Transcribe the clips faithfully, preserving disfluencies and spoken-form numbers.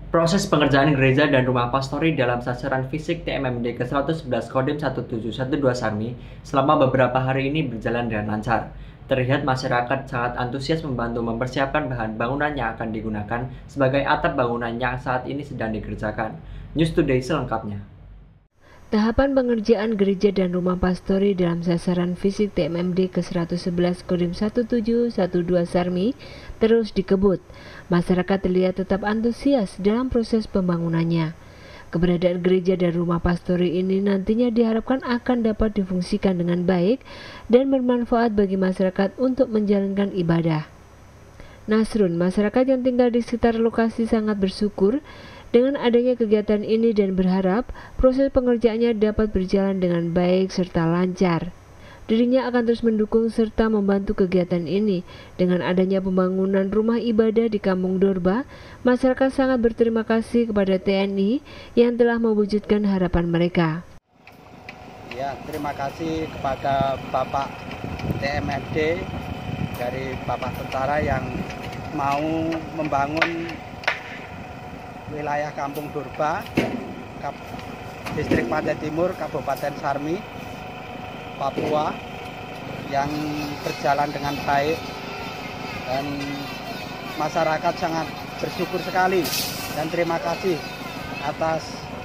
Proses pengerjaan gereja dan rumah pastori dalam sasaran fisik T M M D ke seratus sebelas Kodim satu tujuh satu dua Sarmi selama beberapa hari ini berjalan dengan lancar. Terlihat masyarakat sangat antusias membantu mempersiapkan bahan bangunan yang akan digunakan sebagai atap bangunan yang saat ini sedang dikerjakan. News Today selengkapnya. Tahapan pengerjaan gereja dan rumah pastori dalam sasaran fisik T M M D ke seratus sebelas Kodim satu tujuh satu dua Sarmi terus dikebut. Masyarakat terlihat tetap antusias dalam proses pembangunannya. Keberadaan gereja dan rumah pastori ini nantinya diharapkan akan dapat difungsikan dengan baik dan bermanfaat bagi masyarakat untuk menjalankan ibadah. Nasrun, masyarakat yang tinggal di sekitar lokasi sangat bersyukur dengan adanya kegiatan ini dan berharap proses pengerjaannya dapat berjalan dengan baik serta lancar. Dirinya akan terus mendukung serta membantu kegiatan ini. Dengan adanya pembangunan rumah ibadah di Kampung Dorba, masyarakat sangat berterima kasih kepada T N I yang telah mewujudkan harapan mereka. Ya, terima kasih kepada Bapak T M M D dari Bapak Tentara yang mau membangun wilayah Kampung Dorba, Distrik Pantai Timur, Kabupaten Sarmi, Papua, yang berjalan dengan baik dan masyarakat sangat bersyukur sekali dan terima kasih atas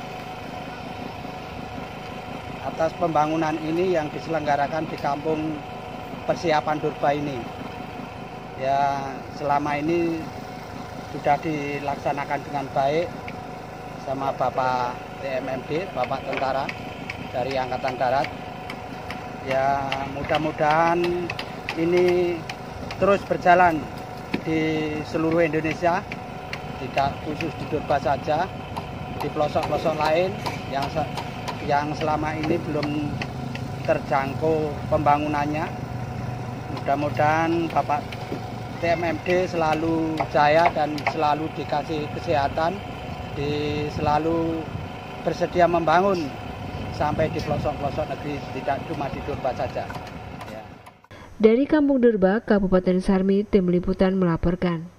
atas pembangunan ini yang diselenggarakan di Kampung Persiapan Dorba ini. Ya, selama ini sudah dilaksanakan dengan baik sama Bapak T M M D, Bapak Tentara dari Angkatan Darat. Ya, mudah-mudahan ini terus berjalan di seluruh Indonesia, tidak khusus di Dorba saja, di pelosok-pelosok lain yang yang selama ini belum terjangkau pembangunannya. Mudah-mudahan Bapak T M M D selalu jaya dan selalu dikasih kesehatan, di selalu bersedia membangun sampai di pelosok-pelosok negeri, tidak cuma di Dorba saja. Ya. Dari Kampung Dorba, Kabupaten Sarmi, tim liputan melaporkan.